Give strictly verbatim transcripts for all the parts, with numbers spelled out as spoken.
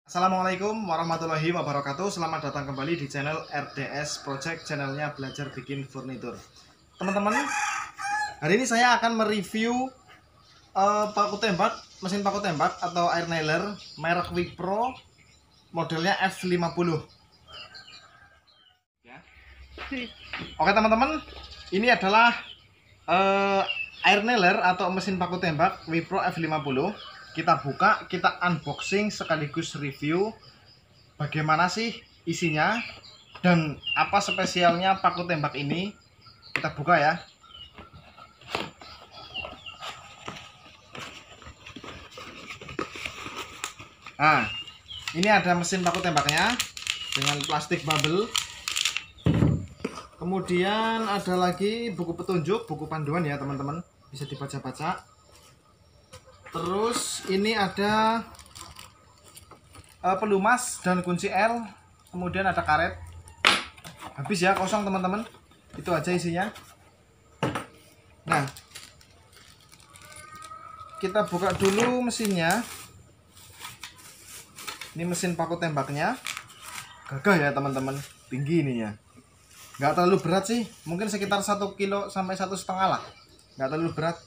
Assalamualaikum warahmatullahi wabarakatuh. Selamat datang kembali di channel R D S Project, channelnya belajar bikin furnitur. Teman-teman, hari ini saya akan mereview uh, paku tembak, mesin paku tembak atau air nailer merek Wipro, modelnya F lima puluh. Ya. Oke teman-teman, ini adalah uh, air nailer atau mesin paku tembak Wipro F lima puluh. Kita buka, kita unboxing sekaligus review bagaimana sih isinya dan apa spesialnya paku tembak ini. Kita buka ya. Nah, ini ada mesin paku tembaknya dengan plastik bubble. Kemudian ada lagi buku petunjuk, buku panduan ya teman-teman, bisa dibaca-baca. Terus ini ada uh, pelumas dan kunci L. Kemudian ada karet. Habis ya, kosong teman-teman. Itu aja isinya. Nah, kita buka dulu mesinnya. Ini mesin paku tembaknya. Gagah ya teman-teman, tinggi ininya. Nggak terlalu berat sih, mungkin sekitar satu kilo sampai satu setengah lah. Nggak terlalu berat.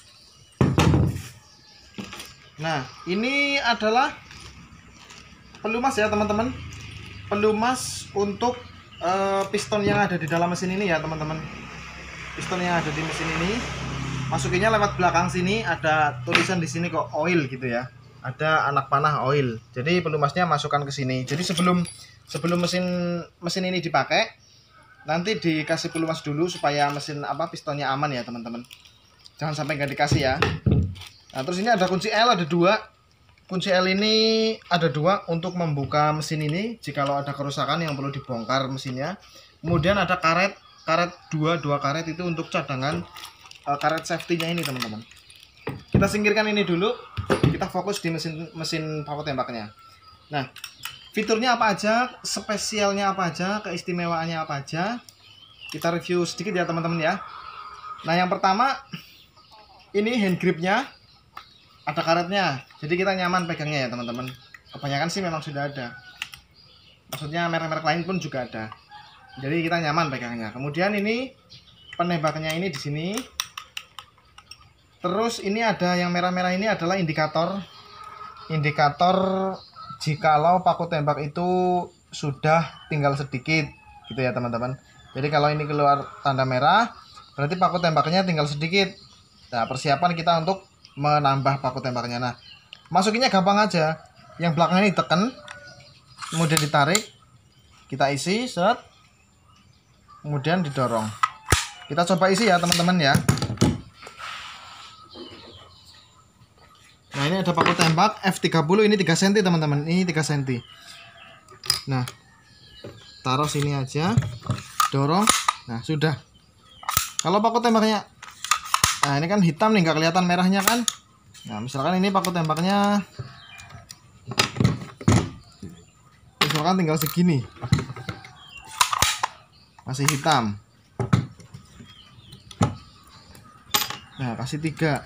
Nah, ini adalah pelumas ya teman-teman. Pelumas untuk uh, piston yang ada di dalam mesin ini ya teman-teman. Piston yang ada di mesin ini masukinnya lewat belakang sini. Ada tulisan di sini kok oil gitu ya. Ada anak panah oil. Jadi pelumasnya masukkan ke sini. Jadi sebelum sebelum mesin mesin ini dipakai, nanti dikasih pelumas dulu supaya mesin apa pistonnya aman ya teman-teman. Jangan sampai nggak dikasih ya. Nah, terus ini ada kunci L, ada dua. Kunci L ini ada dua untuk membuka mesin ini jikalau ada kerusakan yang perlu dibongkar mesinnya. Kemudian ada karet, karet dua, dua karet itu untuk cadangan uh, karet safety-nya ini teman-teman. Kita singkirkan ini dulu, kita fokus di mesin mesin paku tembaknya. Nah, fiturnya apa aja, spesialnya apa aja, keistimewaannya apa aja, kita review sedikit ya teman-teman ya. Nah, yang pertama ini hand gripnya. Ada karetnya, jadi kita nyaman pegangnya ya teman-teman. Kebanyakan sih memang sudah ada. Maksudnya merek-merek lain pun juga ada. Jadi kita nyaman pegangnya. Kemudian ini penembaknya ini di sini. Terus ini ada yang merah-merah ini adalah indikator. Indikator jikalau paku tembak itu sudah tinggal sedikit, gitu ya teman-teman. Jadi kalau ini keluar tanda merah, berarti paku tembaknya tinggal sedikit. Nah, persiapan kita untuk menambah paku tembaknya. Nah, masukinnya gampang aja. Yang belakang ini tekan, kemudian ditarik, kita isi, set, kemudian didorong. Kita coba isi ya teman-teman ya. Nah, ini ada paku tembak F tiga puluh, ini tiga sentimeter teman-teman. Ini tiga sentimeter. Nah, taruh sini aja, dorong. Nah, sudah. Kalau paku tembaknya, nah ini kan hitam nih, nggak kelihatan merahnya kan. Nah, misalkan ini paku tembaknya misalkan tinggal segini, masih hitam. Nah, kasih tiga.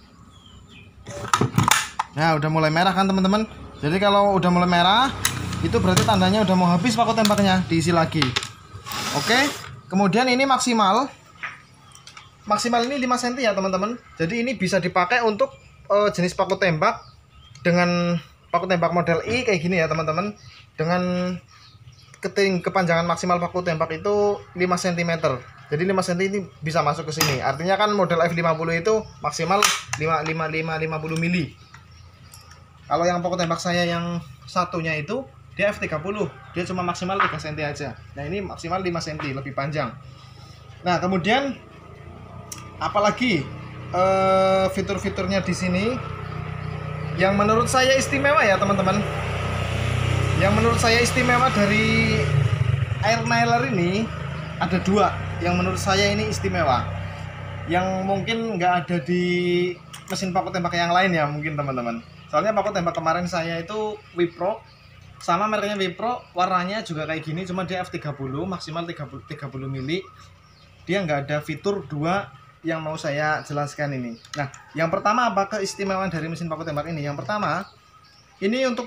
Nah, udah mulai merah kan teman-teman. Jadi kalau udah mulai merah, itu berarti tandanya udah mau habis paku tembaknya, diisi lagi. Oke, kemudian ini maksimal Maksimal ini lima sentimeter ya teman-teman. Jadi ini bisa dipakai untuk uh, jenis paku tembak dengan paku tembak model I kayak gini ya teman-teman. Dengan keting kepanjangan maksimal paku tembak itu lima sentimeter. Jadi lima sentimeter ini bisa masuk ke sini. Artinya kan model F lima puluh itu maksimal lima puluh lima, lima puluh lima, lima puluh mili. Kalau yang paku tembak saya yang satunya itu dia F tiga puluh. Dia cuma maksimal tiga sentimeter aja. Nah, ini maksimal lima sentimeter, lebih panjang. Nah, kemudian apalagi uh, fitur-fiturnya di sini yang menurut saya istimewa ya teman-teman. Yang menurut saya istimewa dari air nailer ini ada dua yang menurut saya ini istimewa, yang mungkin nggak ada di mesin paku tembak yang lain ya mungkin teman-teman. Soalnya paku tembak kemarin saya itu Wipro, sama mereknya Wipro, warnanya juga kayak gini, cuma dia F tiga puluh maksimal tiga puluh mili. Dia nggak ada fitur dua yang mau saya jelaskan ini. Nah, yang pertama apa keistimewaan dari mesin paku tembak ini? Yang pertama, ini untuk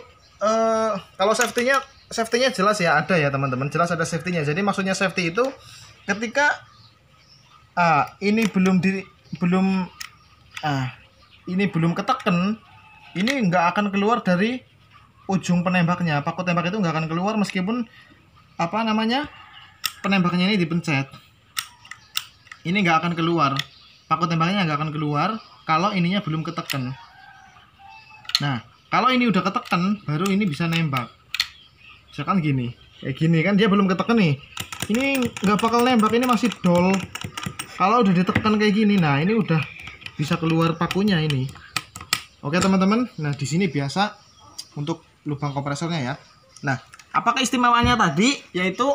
uh, kalau safety-nya safety-nya jelas ya, ada ya teman-teman, jelas ada safety-nya. Jadi maksudnya safety itu ketika ah ini belum di belum ah ini belum ketekan, ini nggak akan keluar dari ujung penembaknya. Paku tembak itu nggak akan keluar meskipun apa namanya penembaknya ini dipencet. Ini nggak akan keluar, paku tembaknya nggak akan keluar kalau ininya belum ketekan. Nah, kalau ini udah ketekan, baru ini bisa nembak. Misalkan gini, kayak gini kan dia belum ketekan nih. Ini nggak bakal nembak, ini masih dol. Kalau udah ditekan kayak gini, nah ini udah bisa keluar pakunya ini. Oke teman-teman, nah di sini biasa untuk lubang kompresornya ya. Nah, apa keistimewaannya tadi? Yaitu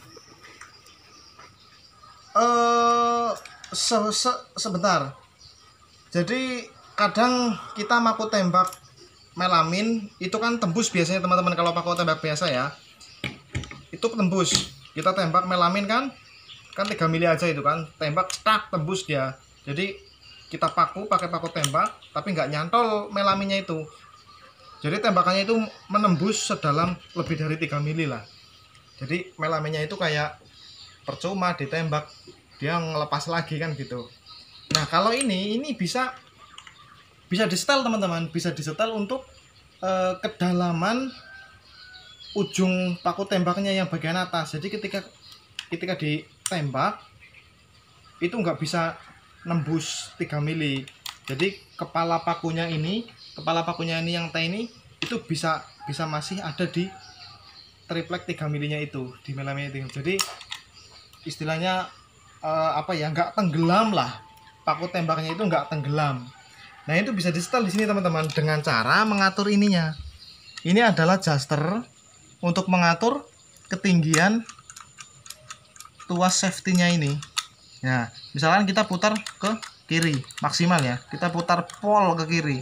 eh se -se sebentar. Jadi kadang kita paku tembak melamin itu kan tembus biasanya teman-teman, kalau paku tembak biasa ya itu tembus. Kita tembak melamin kan kan tiga mili aja itu kan, tembak cetak tembus dia. Jadi kita paku pakai paku tembak tapi nggak nyantol melaminnya itu, jadi tembakannya itu menembus sedalam lebih dari tiga mili lah. Jadi melaminnya itu kayak percuma ditembak, dia ngelepas lagi kan gitu. Nah kalau ini ini bisa bisa disetel teman-teman, bisa disetel untuk eh, kedalaman ujung paku tembaknya yang bagian atas. Jadi ketika ketika ditembak itu nggak bisa nembus tiga mili. Jadi kepala pakunya ini, kepala pakunya ini yang T ini itu bisa bisa masih ada di triplek tiga milinya itu, di melaminnya itu. Jadi istilahnya eh, apa ya, nggak tenggelam lah. Paku tembaknya itu nggak tenggelam. Nah itu bisa di setel di sini teman-teman dengan cara mengatur ininya. Ini adalah adjuster untuk mengatur ketinggian tuas safety-nya ini. Nah, misalkan kita putar ke kiri maksimal ya, kita putar pol ke kiri.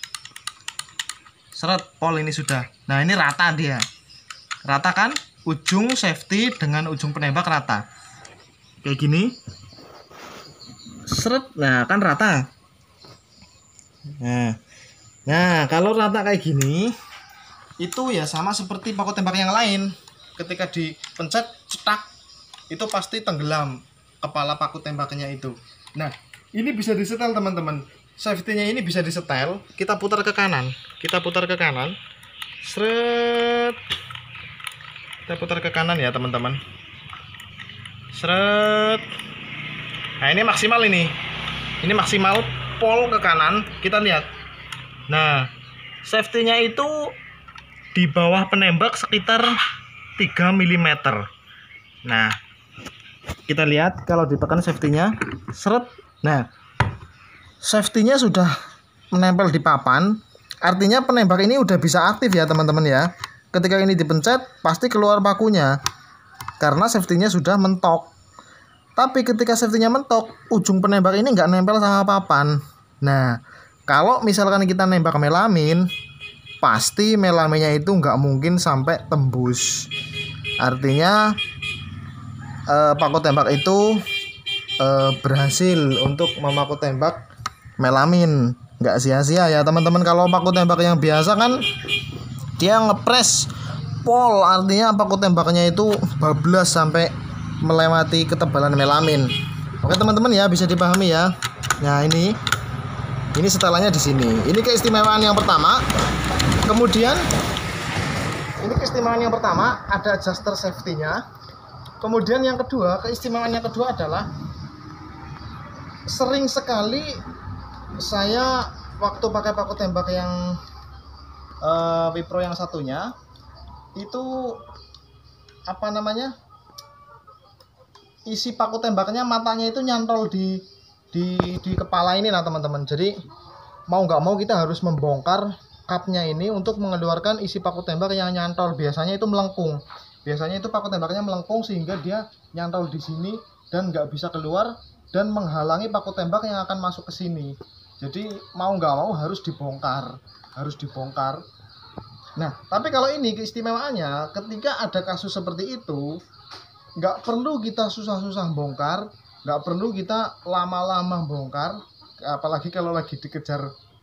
Seret, pol ini sudah. Nah ini rata dia, rata kan? Ujung safety dengan ujung penembak rata. Kayak gini. Seret, nah kan rata. Nah, nah kalau rata kayak gini, itu ya sama seperti paku tembak yang lain. Ketika dipencet cetak, itu pasti tenggelam kepala paku tembaknya itu. Nah, ini bisa disetel teman-teman. Safety-nya ini bisa disetel. Kita putar ke kanan, kita putar ke kanan. Seret. Kita putar ke kanan ya teman-teman. Seret. Nah ini maksimal ini. Ini maksimal pol ke kanan, kita lihat. Nah, safety-nya itu di bawah penembak sekitar tiga milimeter. Nah, kita lihat kalau ditekan safety-nya, seret. Nah, safety-nya sudah menempel di papan, artinya penembak ini udah bisa aktif ya teman-teman ya. Ketika ini dipencet, pasti keluar pakunya karena safety-nya sudah mentok. Tapi ketika safety-nya mentok, ujung penembak ini nggak nempel sama papan. Nah, kalau misalkan kita nembak melamin, pasti melaminnya itu nggak mungkin sampai tembus. Artinya eh, paku tembak itu eh, berhasil untuk memaku tembak melamin. Nggak sia-sia ya teman-teman. Kalau paku tembak yang biasa kan dia ngepres pol, artinya paku tembaknya itu bablas sampai melewati ketebalan melamin. Oke teman-teman ya, bisa dipahami ya. Nah ini ini setelannya di sini. Ini keistimewaan yang pertama. Kemudian ini keistimewaan yang pertama, ada adjuster safety-nya. Kemudian yang kedua, keistimewaan yang kedua adalah sering sekali saya waktu pakai paku tembak yang uh, Wipro yang satunya itu apa namanya, isi paku tembaknya matanya itu nyantol di di di kepala ini lah teman-teman. Jadi mau nggak mau kita harus membongkar cupnya ini untuk mengeluarkan isi paku tembak yang nyantol. Biasanya itu melengkung. Biasanya itu paku tembaknya melengkung sehingga dia nyantol di sini dan nggak bisa keluar dan menghalangi paku tembak yang akan masuk ke sini. Jadi mau nggak mau harus dibongkar, harus dibongkar. Nah, tapi kalau ini keistimewaannya, ketika ada kasus seperti itu, nggak perlu kita susah-susah bongkar, nggak perlu kita lama-lama bongkar, apalagi kalau lagi dikejar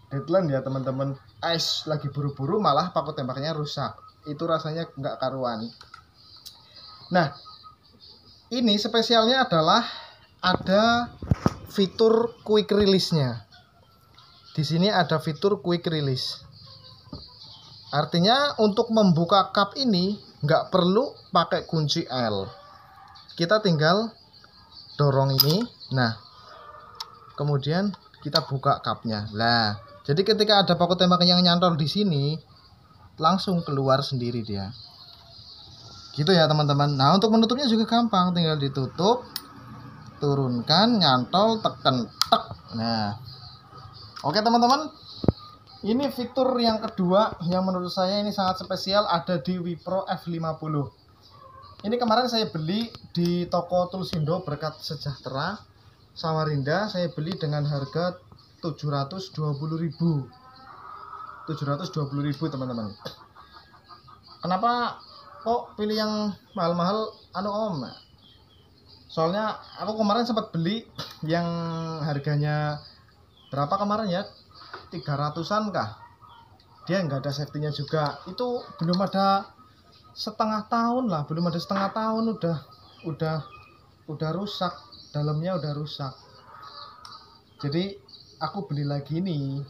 deadline ya teman-teman, es lagi buru-buru malah paku tembaknya rusak. Itu rasanya nggak karuan. Nah, ini spesialnya adalah ada fitur quick release-nya. Di sini ada fitur quick release. Artinya untuk membuka cup ini nggak perlu pakai kunci L. Kita tinggal dorong ini. Nah, kemudian kita buka cupnya. Lah, jadi ketika ada paku tembak yang nyantol di sini, langsung keluar sendiri dia. Gitu ya teman-teman. Nah, untuk menutupnya juga gampang, tinggal ditutup, turunkan, nyantol, tekan, tek. Nah, oke teman-teman. Ini fitur yang kedua yang menurut saya ini sangat spesial, ada di Wipro F lima puluh. Ini kemarin saya beli di toko Tulsindo Berkat Sejahtera Samarinda. Saya beli dengan harga tujuh ratus dua puluh ribu. tujuh ratus dua puluh ribu teman-teman. Kenapa kok pilih yang mahal-mahal anu om? Soalnya aku kemarin sempat beli yang harganya berapa kemarin ya? tiga ratusan kah? Dia nggak ada safety-nya juga. Itu belum ada setengah tahun lah, belum ada setengah tahun udah udah udah rusak, dalamnya udah rusak. Jadi aku beli lagi nih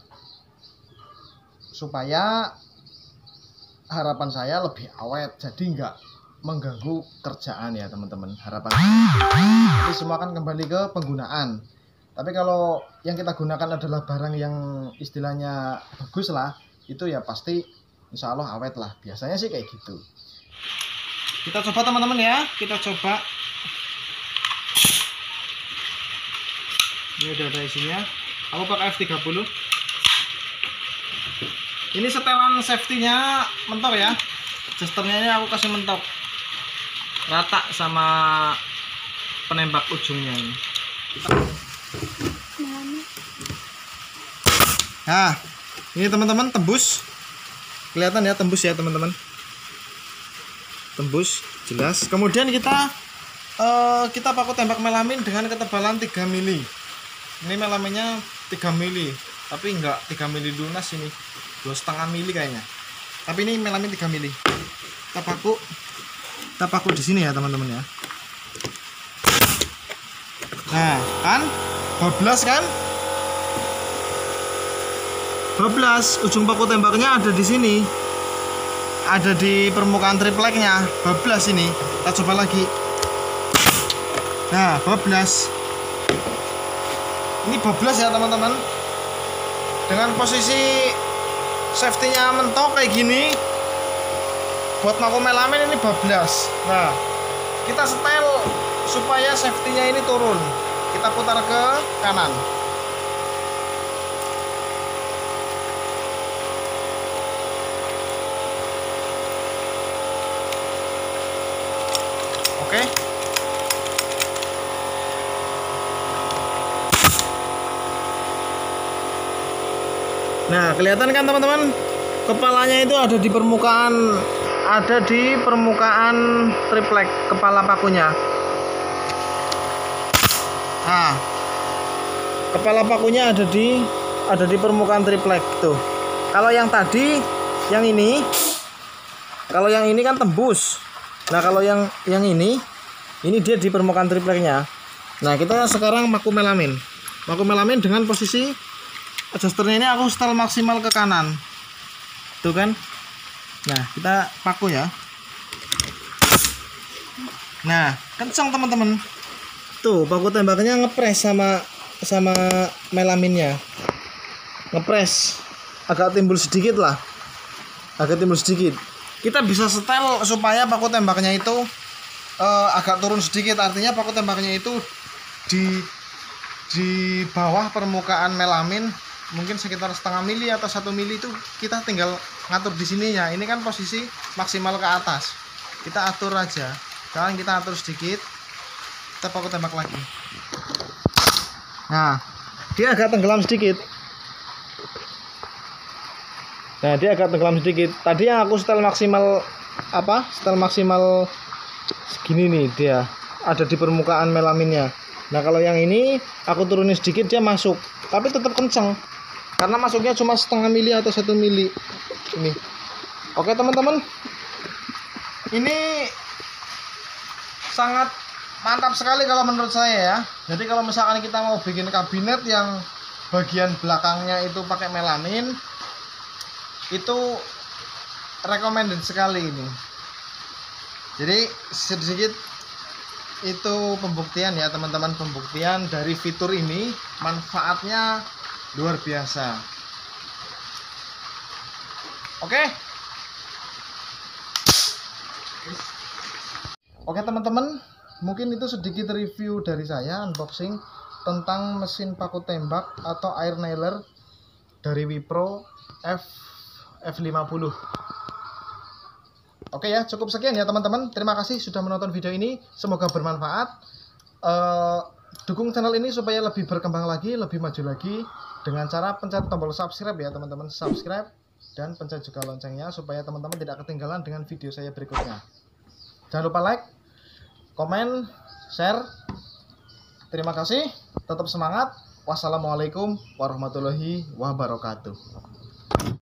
supaya harapan saya lebih awet, jadi nggak mengganggu kerjaan ya teman-teman. Harapan jadi semua kan kembali ke penggunaan. Tapi kalau yang kita gunakan adalah barang yang istilahnya bagus lah, itu ya pasti insya Allah awet lah. Biasanya sih kayak gitu. Kita coba teman-teman ya, kita coba. Ini udah ada isinya. Aku pakai F tiga puluh. Ini setelan safety-nya mentok ya. Jesternya ini aku kasih mentok, rata sama penembak ujungnya ini. Nah, ini teman-teman tembus. Kelihatan ya tembus ya teman-teman. Tembus jelas. Kemudian kita uh, kita paku tembak melamin dengan ketebalan tiga mili. Ini melaminnya tiga mili, tapi enggak tiga mili lunas ini. dua koma lima mili kayaknya. Tapi ini melamin tiga mili. Kita paku kita paku di sini ya teman-teman ya. Nah, kan bablas kan? Bablas, ujung paku tembaknya ada di sini. Ada di permukaan tripleknya. Bablas ini. Kita coba lagi. Nah, bablas. Ini bablas ya teman-teman. Dengan posisi safety-nya mentok kayak gini, buat paku melamin ini bablas. Nah, kita setel supaya safety-nya ini turun. Kita putar ke kanan. Oke. Nah, kelihatan kan teman-teman? Kepalanya itu ada di permukaan ada di permukaan triplek kepala pakunya. Nah, kepala pakunya ada di ada di permukaan triplek tuh. Kalau yang tadi, yang ini, kalau yang ini kan tembus. Nah, kalau yang yang ini, ini dia di permukaan tripleknya. Nah, kita sekarang paku melamin. Paku melamin dengan posisi adjusternya ini aku setel maksimal ke kanan. Tuh kan? Nah, kita paku ya. Nah, kencang teman-teman. Tuh, paku tembaknya ngepres sama sama melaminnya. Ngepres. Agak timbul sedikit lah. Agak timbul sedikit. Kita bisa setel supaya paku tembaknya itu uh, agak turun sedikit. Artinya paku tembaknya itu di di bawah permukaan melamin mungkin sekitar setengah mili atau satu mili, itu kita tinggal ngatur di sininya. Ini kan posisi maksimal ke atas, kita atur aja. Sekarang kita atur sedikit, kita paku tembak lagi. Nah, dia agak tenggelam sedikit. Nah, dia agak tenggelam sedikit. Tadi yang aku setel maksimal apa? Setel maksimal segini nih, dia ada di permukaan melaminnya. Nah, kalau yang ini aku turunin sedikit dia masuk, tapi tetap kencang. karena masuknya cuma setengah mili atau satu mili ini. Oke teman-teman, ini sangat mantap sekali kalau menurut saya ya. Jadi kalau misalkan kita mau bikin kabinet yang bagian belakangnya itu pakai melamin, itu recommended sekali ini. Jadi sedikit itu pembuktian ya teman-teman, pembuktian dari fitur ini, manfaatnya luar biasa. Oke. Oke teman-teman, mungkin itu sedikit review dari saya, unboxing tentang mesin paku tembak atau air nailer dari Wipro F F lima puluh. Oke ya, cukup sekian ya teman-teman. Terima kasih sudah menonton video ini. Semoga bermanfaat. Uh, dukung channel ini supaya lebih berkembang lagi, lebih maju lagi dengan cara pencet tombol subscribe ya teman-teman. Subscribe dan pencet juga loncengnya supaya teman-teman tidak ketinggalan dengan video saya berikutnya. Jangan lupa like, komen, share. Terima kasih. Tetap semangat. Wassalamualaikum warahmatullahi wabarakatuh.